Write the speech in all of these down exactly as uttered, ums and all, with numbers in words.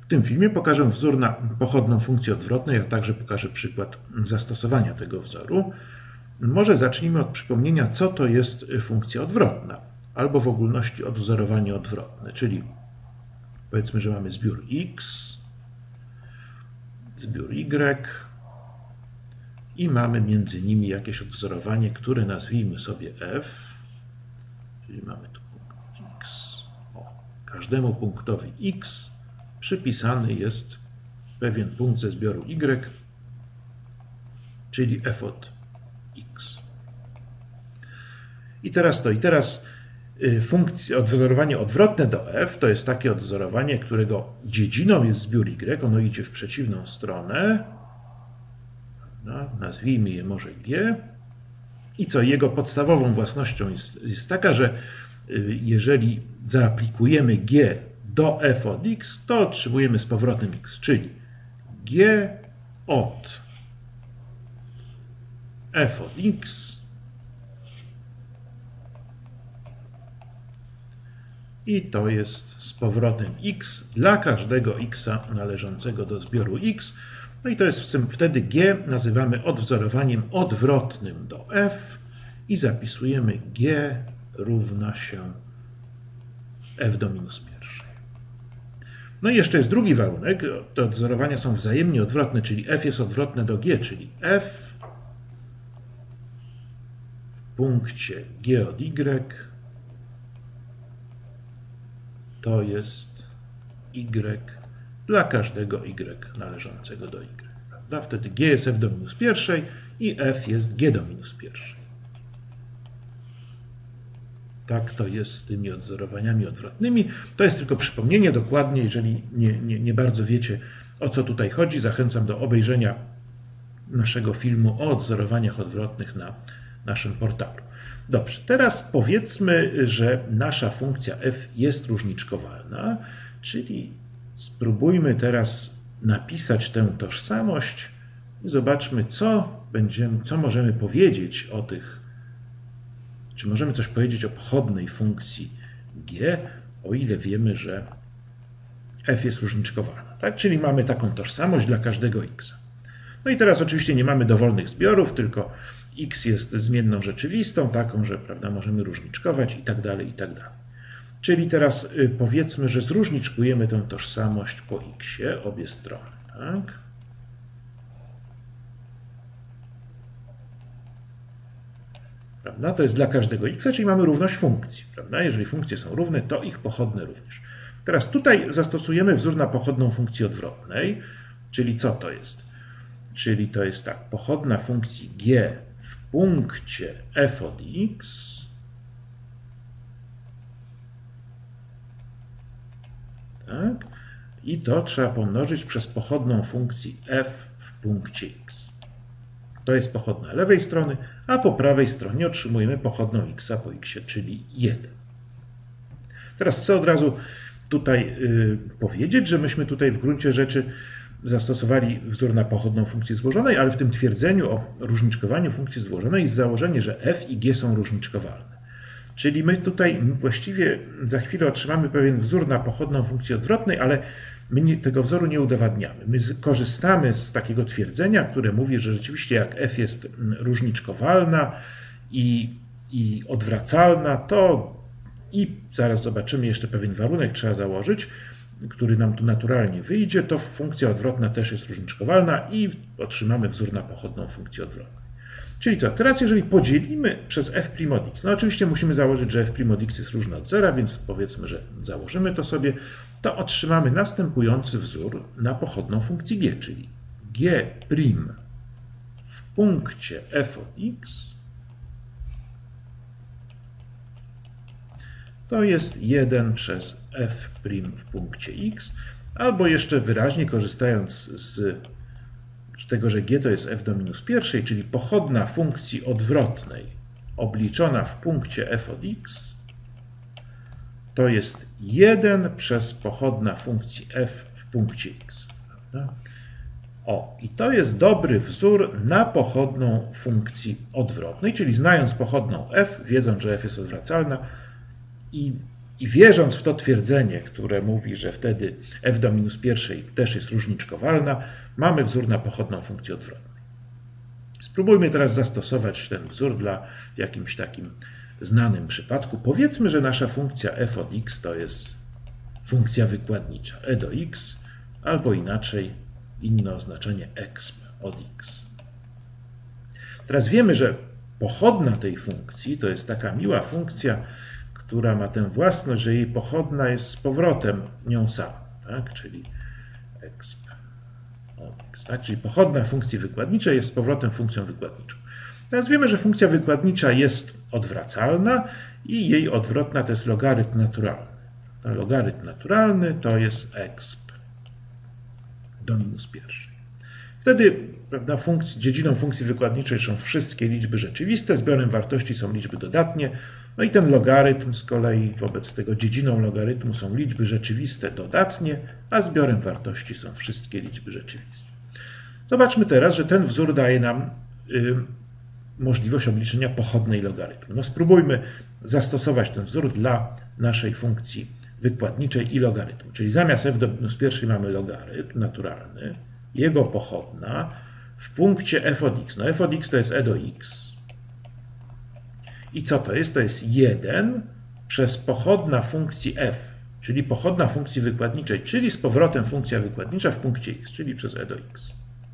tym filmie pokażę wzór na pochodną funkcji odwrotnej, a także pokażę przykład zastosowania tego wzoru. Może zacznijmy od przypomnienia, co to jest funkcja odwrotna, albo w ogólności odwzorowanie odwrotne, czyli powiedzmy, że mamy zbiór x, zbiór y i mamy między nimi jakieś odwzorowanie, które nazwijmy sobie f, czyli mamy tu punkt x. O, każdemu punktowi x przypisany jest pewien punkt ze zbioru y, czyli f od x. I teraz to, i teraz funkcja, odwzorowanie odwrotne do f to jest takie odwzorowanie, którego dziedziną jest zbiór y, ono idzie w przeciwną stronę, no, nazwijmy je może g, i co jego podstawową własnością jest, jest taka, że jeżeli zaaplikujemy g do f od x, to otrzymujemy z powrotem x, czyli g od f od x i to jest z powrotem x dla każdego x należącego do zbioru x. No i to jest wtedy g nazywamy odwzorowaniem odwrotnym do f i zapisujemy g równa się f do minus pierwszej. No i jeszcze jest drugi warunek. Te odwzorowania są wzajemnie odwrotne, czyli f jest odwrotne do g, czyli f w punkcie g od y to jest y dla każdego y należącego do y. Prawda? Wtedy g jest f do minus pierwszej i f jest g do minus pierwszej. Tak to jest z tymi odwzorowaniami odwrotnymi. To jest tylko przypomnienie dokładnie, jeżeli nie, nie, nie bardzo wiecie, o co tutaj chodzi. Zachęcam do obejrzenia naszego filmu o odwzorowaniach odwrotnych na naszym portalu. Dobrze, teraz powiedzmy, że nasza funkcja f jest różniczkowalna, czyli spróbujmy teraz napisać tę tożsamość i zobaczmy, co będziemy, co możemy powiedzieć o tych, czy możemy coś powiedzieć o pochodnej funkcji g, o ile wiemy, że f jest różniczkowalna. Tak? Czyli mamy taką tożsamość dla każdego x. No i teraz oczywiście nie mamy dowolnych zbiorów, tylko x jest zmienną rzeczywistą, taką, że prawda, możemy różniczkować i tak dalej, i tak dalej. Czyli teraz powiedzmy, że zróżniczkujemy tę tożsamość po x-ie, obie strony. Tak? Prawda? To jest dla każdego x, czyli mamy równość funkcji. Prawda? Jeżeli funkcje są równe, to ich pochodne również. Teraz tutaj zastosujemy wzór na pochodną funkcji odwrotnej, czyli co to jest? Czyli to jest tak, pochodna funkcji g w punkcie f od x tak, i to trzeba pomnożyć przez pochodną funkcji f w punkcie x. To jest pochodna lewej strony, a po prawej stronie otrzymujemy pochodną x po x, czyli jeden. Teraz chcę od razu tutaj y, powiedzieć, że myśmy tutaj w gruncie rzeczy zastosowali wzór na pochodną funkcji złożonej, ale w tym twierdzeniu o różniczkowaniu funkcji złożonej jest założenie, że f i g są różniczkowalne. Czyli my tutaj właściwie za chwilę otrzymamy pewien wzór na pochodną funkcji odwrotnej, ale my nie, tego wzoru nie udowadniamy. My korzystamy z takiego twierdzenia, które mówi, że rzeczywiście jak f jest różniczkowalna i, i odwracalna, to i zaraz zobaczymy, jeszcze pewien warunek trzeba założyć, który nam tu naturalnie wyjdzie, to funkcja odwrotna też jest różniczkowalna i otrzymamy wzór na pochodną funkcję odwrotną. Czyli to, teraz jeżeli podzielimy przez f' od x, no oczywiście musimy założyć, że f' od x jest różny od zera, więc powiedzmy, że założymy to sobie, to otrzymamy następujący wzór na pochodną funkcji g, czyli g' w punkcie f od x to jest jeden przez f' w punkcie x, albo jeszcze wyraźnie korzystając z tego, że g to jest f do minus pierwszej, czyli pochodna funkcji odwrotnej obliczona w punkcie f od x, to jest jeden przez pochodna funkcji f w punkcie x. Prawda? O, i to jest dobry wzór na pochodną funkcji odwrotnej, czyli znając pochodną f, wiedząc, że f jest odwracalna i, I wierząc w to twierdzenie, które mówi, że wtedy f do minus pierwszej też jest różniczkowalna, mamy wzór na pochodną funkcji odwrotnej. Spróbujmy teraz zastosować ten wzór dla w jakimś takim znanym przypadku. Powiedzmy, że nasza funkcja f od x to jest funkcja wykładnicza e do x, albo inaczej inne oznaczenie exp od x. Teraz wiemy, że pochodna tej funkcji to jest taka miła funkcja, która ma tę własność, że jej pochodna jest z powrotem nią samą, tak? Czyli exp od x, tak? Czyli pochodna funkcji wykładniczej jest z powrotem funkcją wykładniczą. Teraz wiemy, że funkcja wykładnicza jest odwracalna i jej odwrotna to jest logarytm naturalny. A logarytm naturalny to jest exp do minus pierwszej. Wtedy, prawda, funkcji, dziedziną funkcji wykładniczej są wszystkie liczby rzeczywiste, zbiorem wartości są liczby dodatnie, no i ten logarytm z kolei wobec tego dziedziną logarytmu są liczby rzeczywiste dodatnie, a zbiorem wartości są wszystkie liczby rzeczywiste. Zobaczmy teraz, że ten wzór daje nam y, możliwość obliczenia pochodnej logarytmu. No spróbujmy zastosować ten wzór dla naszej funkcji wykładniczej i logarytmu. Czyli zamiast f do minus pierwszej mamy logarytm naturalny, jego pochodna w punkcie f od x. No f od x to jest e do x. I co to jest? To jest jeden przez pochodna funkcji f, czyli pochodna funkcji wykładniczej, czyli z powrotem funkcja wykładnicza w punkcie x, czyli przez e do x.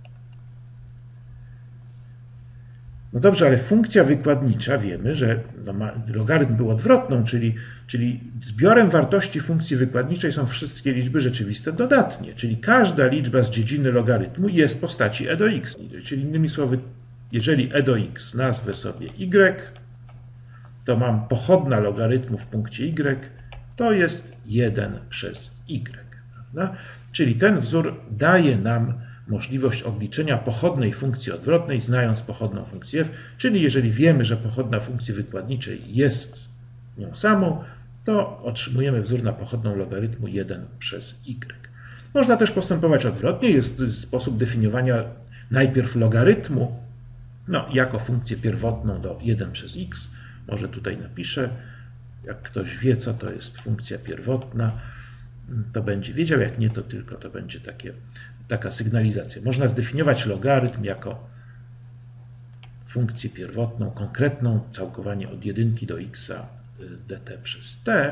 No dobrze, ale funkcja wykładnicza wiemy, że no ma, logarytm był odwrotną, czyli, czyli zbiorem wartości funkcji wykładniczej są wszystkie liczby rzeczywiste dodatnie, czyli każda liczba z dziedziny logarytmu jest w postaci e do x. Czyli innymi słowy, jeżeli e do x nazwę sobie y, to mam pochodna logarytmu w punkcie y, to jest jeden przez y. Prawda? Czyli ten wzór daje nam możliwość obliczenia pochodnej funkcji odwrotnej, znając pochodną funkcję f, czyli jeżeli wiemy, że pochodna funkcji wykładniczej jest nią samą, to otrzymujemy wzór na pochodną logarytmu jeden przez y. Można też postępować odwrotnie, jest sposób definiowania najpierw logarytmu no, jako funkcję pierwotną do jeden przez x. Może tutaj napiszę, jak ktoś wie, co to jest funkcja pierwotna, to będzie wiedział, jak nie, to tylko to będzie takie, taka sygnalizacja. Można zdefiniować logarytm jako funkcję pierwotną, konkretną, całkowanie od jedynki do x dt przez t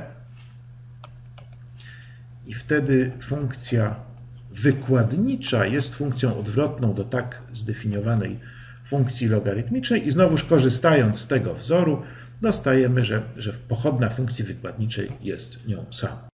i wtedy funkcja wykładnicza jest funkcją odwrotną do tak zdefiniowanej funkcji logarytmicznej i znowuż korzystając z tego wzoru dostajemy, że, że pochodna funkcji wykładniczej jest nią samą.